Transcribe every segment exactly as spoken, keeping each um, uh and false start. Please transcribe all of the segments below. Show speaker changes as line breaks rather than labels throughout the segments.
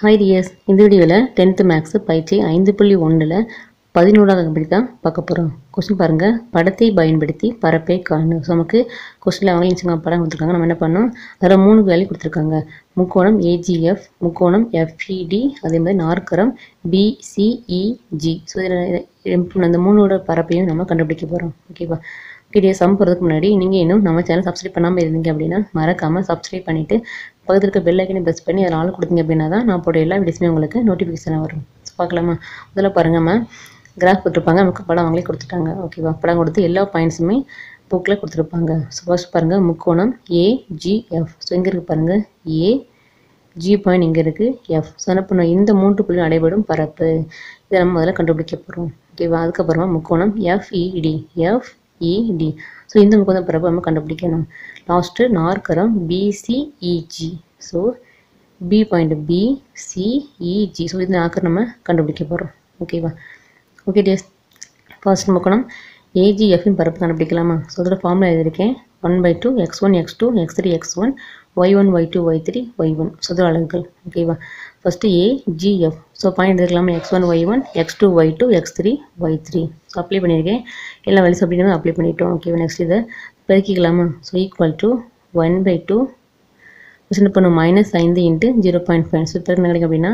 Hi dears, இந்த வீடியோல tenth Maths பயிற்சி ஐந்து புள்ளி ஒன்று பதினொன்றாவது கணக்கு தான் பார்க்க போறோம். क्वेश्चन பாருங்க. படத்தை பயன்படுத்தி பரப்பை காணு. சோ நமக்கு क्वेश्चनல அவங்க இன்சிங்க படம் கொடுத்திருக்காங்க. நம்ம என்ன பண்ணோம்? அதுல மூணு வேல்யூ கொடுத்திருக்காங்க. முக்கோணம் A G F, முக்கோணம் F E D, அதே மாதிரி நாற்கரம் B C E G. So இதுல இந்த மூணோட பரப்பையும் நம்ம கண்டுபிடிக்க போறோம். ஓகேவா? வீடியோ சம் போறதுக்கு முன்னாடி நீங்க இன்னும் நம்ம சேனல் சப்ஸ்கிரைப் பண்ணாம இருந்தீங்க அப்படினா மறக்காம சப்ஸ்கிரைப் பண்ணிட்டு பக்கத்துல இருக்க பெல் ஐகானை பிரஸ் பண்ணி அதல ஆல் கொடுத்தீங்க அப்படினா தான் நான் போடுற எல்லா வீடியோஸுமே உங்களுக்கு நோட்டிஃபிகேஷன் வரும். பார்க்கலாமா? முதல்ல பாருங்கம்மா, கிராஃப் கொடுத்திருப்பாங்க, நமக்கு படம் அவங்களே கொடுத்துட்டாங்க. ஓகேவா? படம் கொடுத்து எல்லா பாயிண்ட்ஸுமே புக்ல கொடுத்திருப்பாங்க. சோ ஃபர்ஸ்ட் பாருங்க, முக்கோணம் A G F. சோ இங்க இருக்கு பாருங்க, A G பாயிண்ட் இங்க இருக்கு, F. சோ என்ன பண்ணுவோம்? இந்த மூன்று புள்ளி அடைபடும் பரப்பு இத நம்ம முதல்ல கண்டுபிடிக்க போறோம். ஓகேவா? அதுக்கு அப்புறமா முக்கோணம் F E D, F E D. So இந்த முக்கோண பரப்பு நம்ம கண்டுபிடிக்கணும். லாஸ்ட் நாற்கரம் B C E G. So B point B C E G. So இந்த நாற்கரம் நம்ம கண்டுபிடிக்க போறோம். ஓகேவா? ஓகே டியர்ஸ், ஃபர்ஸ்ட் முக்கோணம் A G F இன் பரப்பு கண்டுபிடிக்கலாமா? சோ அதோட ஃபார்முலா எழுதிருக்கேன். one by two x one x two x three x one y one y two y three y one. So அதோட அலகுகள். ஓகேவா? First A G F. So point எடுக்கலாமா? x one y one x two y two x three y three. So apply பண்ணிருக்கேன். எல்லா values அப்படியே apply பண்ணிட்டோம். ஓகேவா? Next இத பெருக்கிக்கலாமா? So equal to one by two என்ன பண்ணும்? மைனஸ் ஐந்து இன்டு zero point five. சோ பெருக்கினா கிடைக்கும் அப்படினா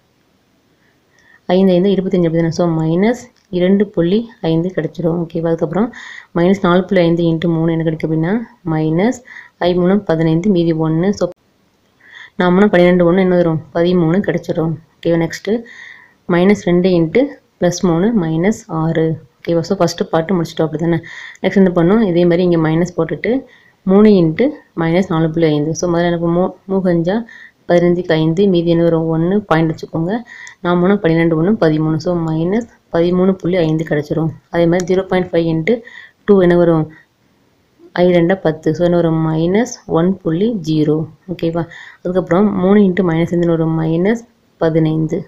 ஐந்து ஐந்து இருபத்தைந்து அப்படினா சோ மைனஸ் இரண்டு புள்ளி ஐந்து கிடைச்சிரும். ஓகேவா? அதுக்கு அப்புறம் மைனஸ் நான்கு புள்ளி ஐந்து இன்டு மூன்று என்ன கிடைக்கும் அப்படினா மைனஸ் ஐந்து மூணு பதினைந்து மீதி ஒன்று. சோ நாம பன்னிரண்டு ஒன்று என்ன வரும்? பதிமூன்று கிடைச்சிரும். ஓகேவா? நெக்ஸ்ட் மைனஸ் இரண்டு இன்டு பிளஸ் மூன்று மைனஸ் ஆறு. ஓகேவா? சோ ஃபர்ஸ்ட் பார்ட் முடிச்சிட்டோம் அப்படிதானே. நெக்ஸ்ட் என்ன பண்ணும்? இதே மாதிரி இங்க மைனஸ் போட்டுட்டு மூன்று இன்டு மைனஸ் நான்கு புள்ளி ஐந்து. சோ முதல்ல எனக்கு மூன்று பதினைந்து ஐந்து மீதி என்ன வரும்? ஒன்று பாயிண்ட் வச்சுக்கோங்க. நாம பன்னிரண்டு ஒன்று பதிமூன்று. சோ மைனஸ் பதிமூன்று புள்ளி ஐந்து கிடைச்சிரும். அதே மாதிரி zero point five into two என்ன வரும்? ஐ ரெண்டு பத்து. சோ என்ன வரும்? மைனஸ் ஒன்று புள்ளி பூஜ்ஜியம். ஓகேவா? அதுக்கு அப்புறம் மூன்று இன்டு மைனஸ் என்ன வரும்? மைனஸ் பதினைந்து.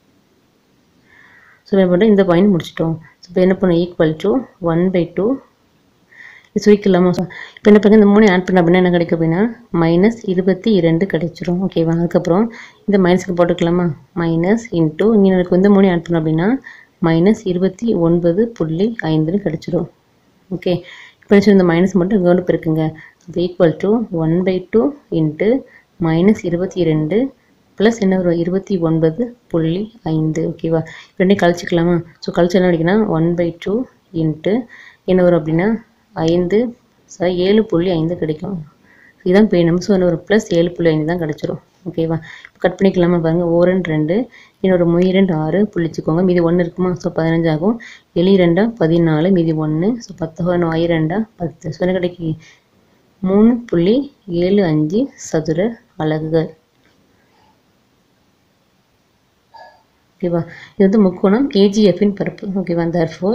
சோ என்ன பண்றோம்? இந்த பாயிண்ட் முடிச்சிட்டோம். சோ இப்போ என்ன பண்ணோம்? Equal to one by two. இது சுருக்கிடலாமா? இப்போ என்ன பண்ணுங்க? இந்த மூணு ஆட் பண்ண அப்படின்னா என்ன கிடைக்கும் அப்படின்னா மைனஸ் இருபத்தி இரண்டு கிடைச்சிரும். ஓகேவா? அதுக்கப்புறம் இந்த மைனஸ்க்கு போட்டுக்கலாமா? மைனஸ் இன்டூ இங்கே எனக்கு இந்த மூணு ஆட் பண்ண அப்படின்னா மைனஸ் இருபத்தி ஒன்பது புள்ளி ஐந்துன்னு கிடைச்சிரும். ஓகே, இப்போ இந்த மைனஸ் மட்டும் இங்கே கொண்டு போயிருக்குங்க. இப்போ equal to one by two into minus இருபத்தி இரண்டு ப்ளஸ் என்ன வரும்? இருபத்தி ஒன்பது புள்ளி ஐந்து. ஓகேவா? ரெண்டையும் கழிச்சிக்கலாமா? ஸோ கழிச்சு என்ன கிடைக்குன்னா ஒன் பை டூ இன்ட்டு என்ன வரும் அப்படின்னா ஐந்து சாரி ஏழு புள்ளி ஐந்து கிடைக்கும். இதுதான் பேணும். ஸோ ஒரு ப்ளஸ் ஏழு புள்ளி ஐந்து தான் கிடச்சிரும். ஓகேவா? இப்போ கட் பண்ணிக்கலாமா? பாருங்கள், ஓரண்டு ரெண்டு இன்னொரு மொய் ரெண்டு ஆறு புள்ளிச்சுக்கோங்க. மீதி ஒன்று இருக்குமா? ஸோ பதினஞ்சு ஆகும். எளி ரெண்டா பதினாலு மீதி ஒன்று. ஸோ பத்து ஐ ரெண்டா பத்து. ஸோ என்ன கிடைக்கி? மூணு புள்ளி ஏழு அஞ்சு சதுர அலகுகள். ஓகேவா? இது வந்து முக்கோணம் ஏஜிஎஃபின் பரப்பு. ஓகேவா? தேர்ஃபோர்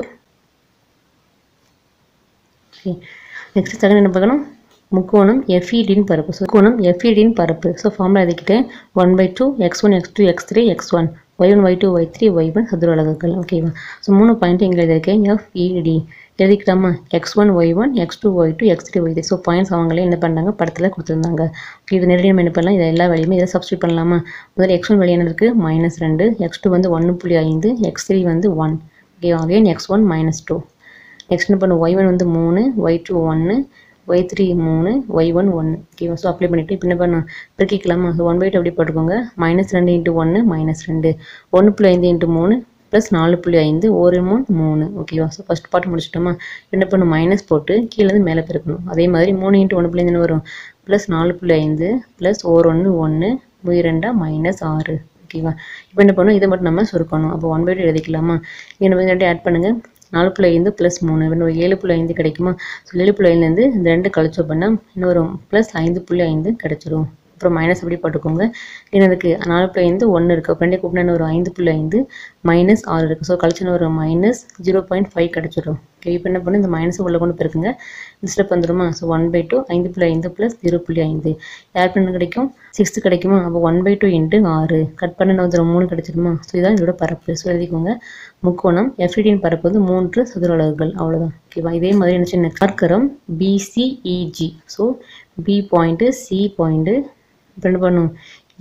நெக்ஸ்ட் செகண்ட் என்ன பார்க்கணும்? முக்கோணம் F E D இன் பரப்பு. ஸோ முக்கோணம் F E D இன் பரப்பு. ஸோ ஃபார்முலா எழுதிக்கிட்டேன். One by two x one x two x three x one y one y two y three y one சதுர அலகுகள். ஓகேவா? ஸோ மூணு பாயிண்ட் இங்கே எழுதியிருக்கேன். F E D எழுதிக்கிட்டாமா? X one y one x two y two x three y three. So points அவங்களே என்ன பண்ணாங்க? படத்தில் கொடுத்துருந்தாங்க. ஓகே, இது நேரடியாக என்ன பண்ணலாம்? இதை எல்லா வேலையுமே இதை சப்ஸ்டியூட் பண்ணலாமா? முதல்ல எக்ஸ் ஒன் வேலையான இருக்குது மைனஸ் ரெண்டு, எக்ஸ் டூ வந்து ஒன்று புள்ளி ஐந்து, எக்ஸ் த்ரீ வந்து one. Okay, again x one minus two. Next என்ன பண்ணும்? ஒய் ஒன் வந்து மூணு, ஒய் டூ ஒன்று, ஒய் த்ரீ மூணு, ஒய் ஒன் ஒன்று. ஓகேவா? ஸோ அப்ளை பண்ணிவிட்டு இப்போ என்ன பண்ணணும்? பெருக்கிக்கலாமா? ஸோ ஒன் பை டூ அப்படி போட்டுக்கோங்க. மைனஸ் ரெண்டு இன்ட்டு ஒன்று மைனஸ் ரெண்டு, ஒன்று புள்ளி ஐந்து இன்ட்டு மூணு ப்ளஸ் நாலு புள்ளி ஐந்து, ஒரு மூணு மூணு. ஓகேவா? ஸோ ஃபஸ்ட் பார்ட் முடிச்சிட்டோமா? என்ன பண்ணும்? மைனஸ் போட்டு கீழேருந்து மேலே பெருக்கணும். அதே மாதிரி மூணு இன்ட்டு ஒன்று புள்ளி ஐந்து வரும் ப்ளஸ் நாலு புள்ளி ஐந்து ப்ளஸ் ஒரு ஒன்று ஒன்று மொய் ரெண்டா மைனஸ் ஆறு. ஓகேவா? இப்போ என்ன பண்ணணும்? இதை மட்டும் நம்ம சுருக்கணும். அப்போ ஒன் பை டூ எழுதிக்கலாமா? இங்கே ரெண்டு ஆட் பண்ணுங்கள். நாலு புள்ளி ஐந்து ப்ளஸ் மூணு இன்னும் ஏழு புள்ளி ஐந்து கிடைக்குமா? ஸோ ஏழு புள்ளி ஐந்துலேருந்து இந்த ரெண்டு கழிச்சோம் அப்படின்னா இன்னும் வரும் ப்ளஸ் ஐந்து புள்ளி ஐந்து கிடைச்சிரும். அப்புறம் மைனஸ் அப்படி போட்டுக்கோங்க. எனக்கு நாலு புள்ளி ஐந்து ஒன்று இருக்குது. அப்போ ரெண்டே கூப்பிட்டா ஒரு ஐந்து புள்ளி ஐந்து மைனஸ் ஆறு இருக்குது. ஸோ கழிச்சுன்னு ஒரு மைனஸ் ஜீரோ பாயிண்ட் ஃபைவ் கிடச்சிரும். ஓகே, இப்போ என்ன பண்ணு? இந்த மைனஸ் உள்ள கொண்டு போயிருக்குங்க. இந்த ஸ்டெப் வந்துடுமா? ஸோ ஒன் பை டூ ஐந்து புள்ளி ஐந்து ப்ளஸ் ஜீரோ புள்ளி ஐந்து ஆட் பண்ண கிடைக்கும் சிக்ஸ்த்து கிடைக்குமா? அப்போ ஒன் பை டூ இன்ட்டு ஆறு கட் பண்ண வந்து மூணு கிடச்சிருமா? ஸோ இதான் இதோட பரப்பு. ஸோ எழுதிக்கோங்க. முக்கோணம் F E D இன் பரப்பு வந்து மூன்று சதுர அலகுகள். அவ்வளோதான். ஓகேவா? இதே மாதிரி என்ன சின்ன நாற்கரம் B C E G. So B point C point இப்போ என்ன பண்ணும்? E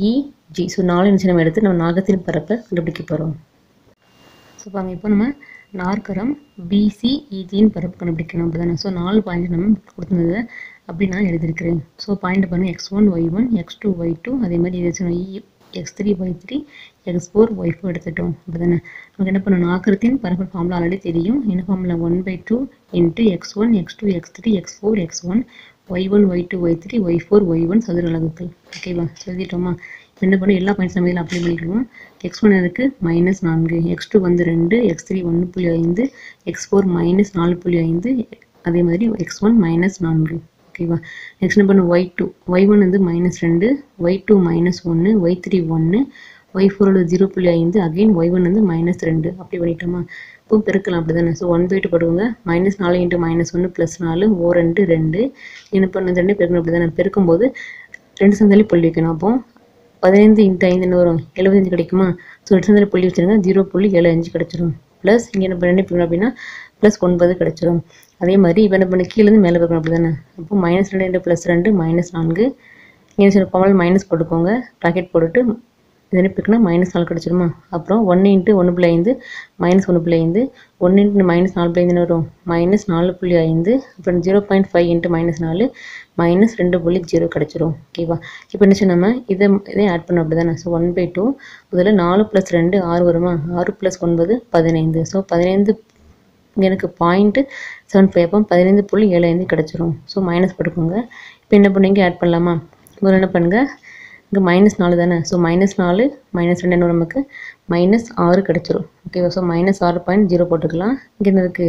G. ஸோ நாலு இன்ச்சு நம்ம எடுத்து நம்ம நாகத்தின் பரப்பை கண்டுபிடிக்க போகிறோம். ஸோ பாருங்க, இப்போ நம்ம நாற்கரம் பிசிஇஜியின் பரப்பு கண்டுபிடிக்கணும் அப்படி தானே. ஸோ நாலு பாயிண்ட் நம்ம கொடுத்துருந்தது அப்படி நான் எழுதியிருக்கிறேன். ஸோ பாயிண்ட் பாருங்கள், x one y one x two y two அதே மாதிரி ஏதாச்சும் x three y three x four y four எடுத்துட்டோம் அப்படி தானே. நமக்கு என்ன பண்ணணும், நாற்கரத்தின் பரப்பு ஃபார்முலா ஆல்ரெடி தெரியும். என்ன formula, one by two into x one x two x three x four x one y one y two y three y four y one சதுர அலகுகள். ஓகேவா, எழுதிட்டோமா. என்ன பண்ணணும், எல்லா பாயிண்ட்ஸ் நம்ம இதில் அப்ளை பண்ணிக்கணும். எக்ஸ் ஒன் இருக்குது மைனஸ் நான்கு, எக்ஸ் டூ வந்து ரெண்டு, எக்ஸ் த்ரீ ஒன்று புள்ளி ஐந்து, எக்ஸ் ஃபோர் மைனஸ் நாலு புள்ளி ஐந்து, அதே மாதிரி எக்ஸ் ஒன் மைனஸ் நான்கு. ஓகேவா, நெக்ஸ்ட் என்ன பண்ணும், ஒய் டூ ஒய் ஒன் வந்து மைனஸ் ரெண்டு, ஒய் டூ மைனஸ் ஒன்று, ஒய் த்ரீ ஒன்று, ஒய் ஃபோரோட ஜீரோ புள்ளி ஐந்து, அகெயின் ஒய் ஒன் வந்து மைனஸ் ரெண்டு. அப்படி பண்ணிட்டோமா. இப்போ பெருக்கலாம் அப்படி தானே. ஸோ ஒன் பை டூ போடுவாங்க, மைனஸ் நாலு இன்ட்டு மைனஸ் ஒன்று ப்ளஸ் நாலு ஓ ரெண்டு ரெண்டு. என்ன பண்ணு, ரெண்டு பெருக்கணும் அப்படி தானே. பெருக்கும்போது ரெண்டு சந்தாலே புள்ளி வைக்கணும். அப்போ பதினைந்து இன்ட்டு ஐந்து என்ன வரும், எழுபத்தஞ்சு கிடைக்குமா. ஸோ ரெண்டு சந்தாலே புள்ளி வச்சுருங்க, ஜீரோ புள்ளி ஏழு அஞ்சு கிடச்சிரும். ப்ளஸ் இங்கே என்ன பண்ணி பெருக்கணும் அப்படின்னா ப்ளஸ் ஒன்பது கிடச்சிரும். அதே மாதிரி இப்போ என்ன பண்ணி கீழேருந்து மேலே பெருக்கணும் அப்படி தானே. அப்போ மைனஸ் ரெண்டு இன்ட்டு ப்ளஸ் ரெண்டு மைனஸ் நான்கு. இங்கே சில பவல் மைனஸ் போட்டுக்கோங்க, ப்ராக்கெட் போட்டுட்டு இதனை பிரிக்கணும், மைனஸ் நாலு கிடச்சிருமா. அப்புறம் ஒன்று இன்ட்டு ஒன்று புள்ளி ஐந்து மைனஸ் ஒன்று புள்ளி ஐந்து, ஒன்று இன்ட்டு மைனஸ் நாலு புள்ளி ஐந்துன்னு வரும், மைனஸ் நாலு புள்ளி ஐந்து. அப்புறம் zero point five into minus நாலு மைனஸ் ரெண்டு புள்ளி ஜீரோ கிடச்சிரும். ஓகேவா, இப்போ என்ன நம்ம இதை இதை ஆட் பண்ணோம் அப்படி தானே. ஸோ ஒன் பை டூ இதில் நாலு ப்ளஸ் ரெண்டு ஆறு வருமா, ஆறு ப்ளஸ் ஒன்பது பதினைந்து. ஸோ பதினைந்து எனக்கு பாயிண்ட்டு செவன் ஃபைவ் அப்போ பதினைந்து புள்ளி ஏழு ஐந்து கிடச்சிரும். ஸோ மைனஸ் போட்டுக்கோங்க. இப்போ என்ன பண்ணுங்க, ஆட் பண்ணலாமா. முதல்ல என்ன பண்ணுங்கள், இங்கே மைனஸ் நாலு தானே. ஸோ மைனஸ் நாலு மைனஸ் ரெண்டு என்ன நமக்கு மைனஸ் ஆறு கிடச்சிரும். ஓகேவா, ஸோ மைனஸ் ஆறு பாயிண்ட் ஜீரோ போட்டுக்கலாம். இங்கே என்ன இருக்குது,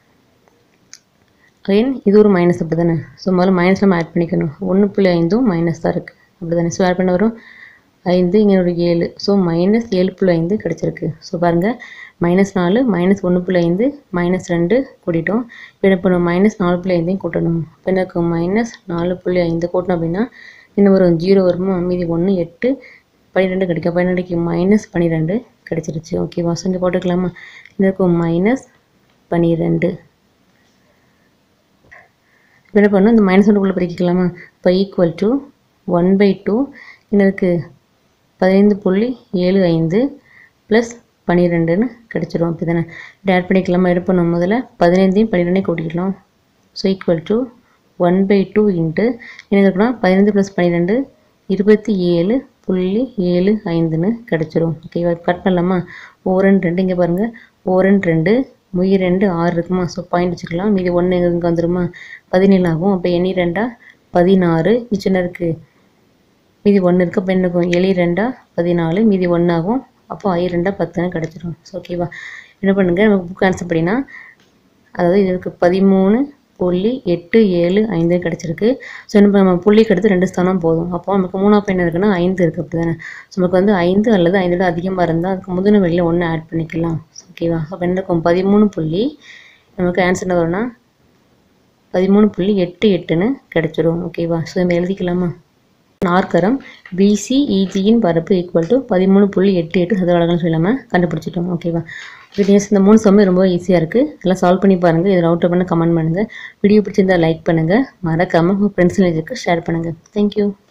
அகைன் இது ஒரு மைனஸ் அப்படி தானே. ஸோ முதல்ல மைனஸ் நம்ம ஆட் பண்ணிக்கணும். ஒன்று புள்ளி ஐந்தும் மைனஸ் தான் இருக்குது அப்படி தானே. ஸோ ஆட் பண்ண வரும் ஐந்து, இங்கே ஒரு ஏழு. ஸோ மைனஸ் ஏழு புள்ளி ஐந்து கிடச்சிருக்கு. ஸோ பாருங்கள், மைனஸ் நாலு மைனஸ் ஒன்று புள்ளி ஐந்து மைனஸ் ரெண்டு கூட்டிட்டோம். இப்போ என்ன பண்ணுவோம், மைனஸ் நாலு புள்ளி ஐந்தையும் கூட்டணும். இப்போ எனக்கு மைனஸ் நாலு புள்ளி ஐந்து கூட்டணும் அப்படின்னா என்ன வரும், ஜீரோ வருமா, மீதி ஒன்று எட்டு பன்னிரெண்டு கிடைக்கும். பன்னிரெண்டுக்கு மைனஸ் பன்னிரெண்டு கிடச்சிருச்சு. ஓகேவா, ஸோ இங்கே போட்டுக்கலாமா. எனக்கு மைனஸ் பன்னிரெண்டு. இப்போ என்ன பண்ணணும், இந்த மைனஸ் ஒன்றுக்குள்ளே பிரிக்கலாமா. இப்போ equal to one by two எனக்கு பதினைந்து புள்ளி ஏழு ஐந்து ப்ளஸ் பன்னிரெண்டுன்னு கிடச்சிரும். அப்படி தானே. இதை ஆட் பண்ணிக்கலாமா. எடுப்போம் முதல்ல பதினைந்தையும் பன்னிரெண்டையும் கூட்டிக்கலாம். So equal to one by two into என்ன இருக்குன்னா பதினைந்து ப்ளஸ் பன்னிரெண்டு இருபத்தி ஏழு புள்ளி ஏழு ஐந்துன்னு கிடச்சிரும். ஓகேவா, கட் பண்ணலாமா. ஓரன் ரெண்டு இங்கே பாருங்கள், ஓரன் ரெண்டு முய் ரெண்டு ஆறு இருக்குமா. ஸோ பாயிண்ட் வச்சுக்கலாம். மீதி ஒன்று இங்கே வந்துடுமா, பதினேழு ஆகும். அப்போ எண்ணி ரெண்டா பதினாறு, மிச்சம் இருக்குது மீதி ஒன்று இருக்குது. அப்போ என்ன இருக்கும், எளி ரெண்டா பதினாலு, மீதி ஒன்று ஆகும். அப்போ ஐ ரெண்டா பத்துன்னு கிடச்சிரும். ஸோ ஓகேவா, என்ன பண்ணுங்கள், நமக்கு புக் ஆன்சர் அப்படின்னா அதாவது இதுக்கு பதிமூணு புள்ளி எட்டு ஏழு ஐந்து கிடச்சிருக்கு. ஸோ என்ன நம்ம புள்ளிக்கு எடுத்து ரெண்டு ஸ்தானம் போதும். அப்போ நமக்கு மூணாவது என்ன இருக்குன்னா ஐந்து இருக்குது அப்படி தானே. ஸோ நமக்கு வந்து ஐந்து அல்லது ஐந்தோட அதிகமாக இருந்தால் அதுக்கு முதன வெளியில் ஒன்று ஆட் பண்ணிக்கலாம். ஓகேவா, அப்போ என்ன இருக்கும், பதிமூணு புள்ளி நமக்கு ஆன்சர் என்ன வரும்னா பதிமூணு புள்ளி எட்டு எட்டுன்னு கிடச்சிரும். ஓகேவா, ஸோ நம்ம எழுதிக்கலாமா. நாற்கரம் பிசிஇஜியின் பரப்பு ஈக்குவல் டு பதிமூணு புள்ளி எட்டு எட்டு சதுர அலகுன்னு சொல்லாமல் கண்டுபிடிச்சிட்டோம். ஓகேவா, வீடியோஸ் இந்த மூணு சம்மு ரொம்ப ஈஸியாக இருக்குது. எல்லாம் சால்வ் பண்ணி பாருங்கள். இதில் அவுட் பண்ண கமெண்ட் பண்ணுங்கள். வீடியோ பிடிச்சிருந்தால் லைக் பண்ணுங்கள். மறக்காமல் உங்கள் ஃப்ரெண்ட்ஸ் ஷேர் பண்ணுங்கள். தேங்க்யூ.